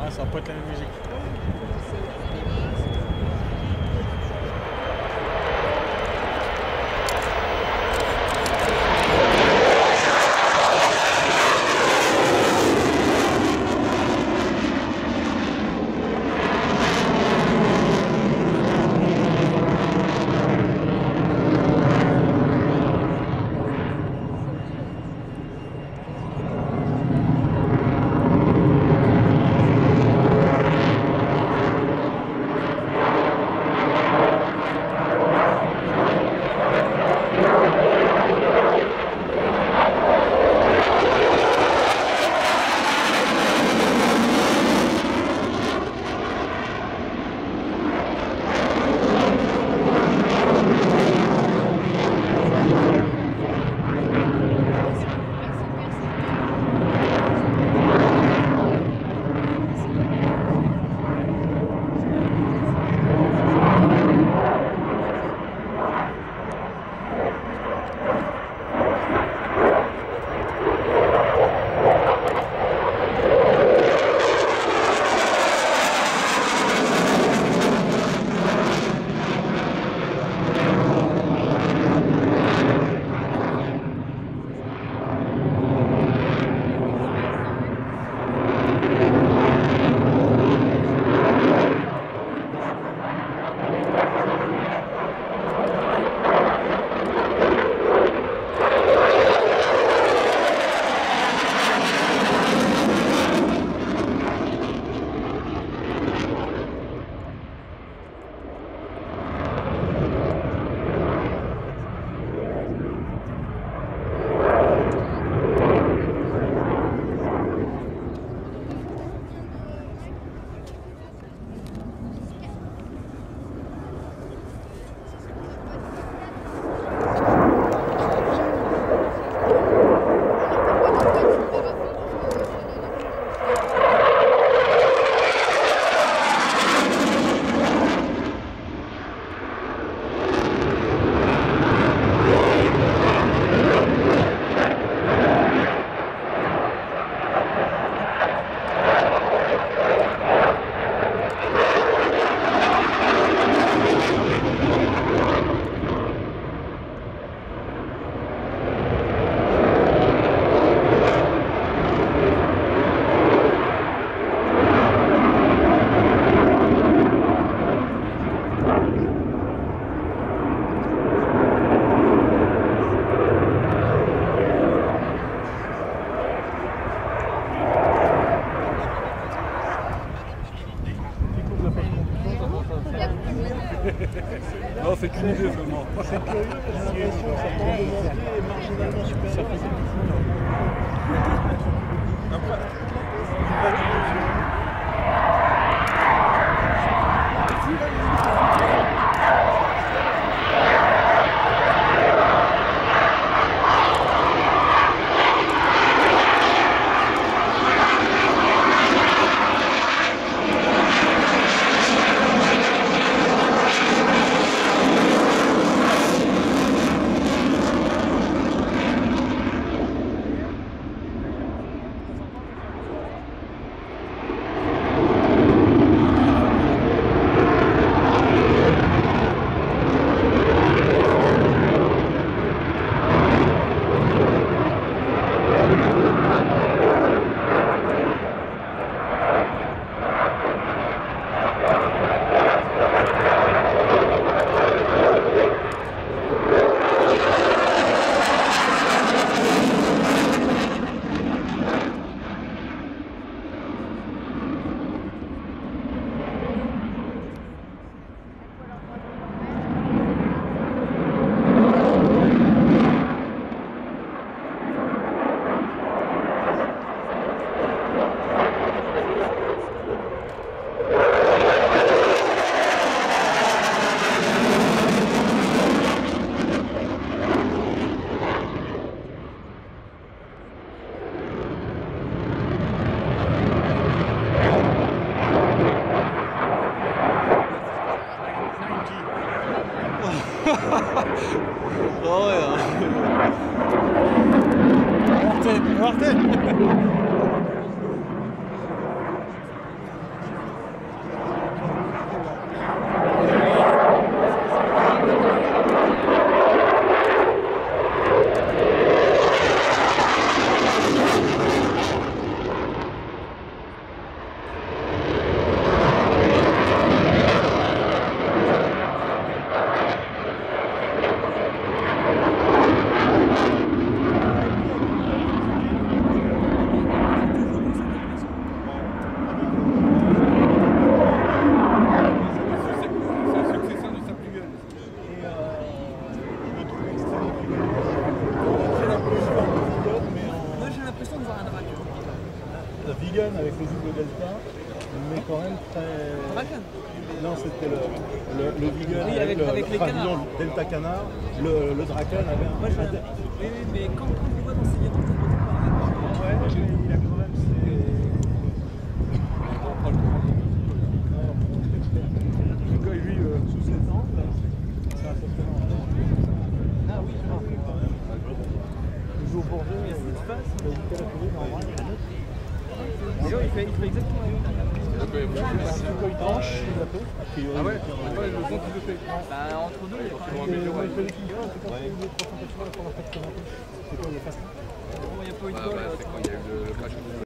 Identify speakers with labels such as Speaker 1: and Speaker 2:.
Speaker 1: ça va pas être la même musique.
Speaker 2: Non, c'est qu'une idée seulement.
Speaker 1: C'est curieux, j'ai l'impression que ça peut monter marginalement supérieur. mais quand même très...
Speaker 2: Draken.
Speaker 1: Non, c'était le Vegan
Speaker 2: Oui, avec les canards.
Speaker 1: Delta Canard. Le Draken avait un...
Speaker 2: Moi, oui, mais quand on le voit dans ces viandes, ça doit pas.
Speaker 1: Ouais, mais il a quand même ses... Lui, sous ses tentes, c'est un peu
Speaker 2: Ah oui, je vois.
Speaker 1: Il joue au Bourget,
Speaker 2: Mais c'est face.
Speaker 1: il a évité la coulée, normal.
Speaker 2: Et là, il fait exactement la même chose.
Speaker 1: Quand il tranche, il a fait.
Speaker 3: Ah ouais, le bon qui le fait.
Speaker 2: Bah, entre deux, il y a quand même...
Speaker 1: Moi, il fait les figures, c'est quand il est 380 pour la 80. C'est quoi, il est facile?
Speaker 2: Bon, il n'y a pas eu de
Speaker 3: Bah,
Speaker 2: bol.
Speaker 3: c'est quand il y a eu le crash.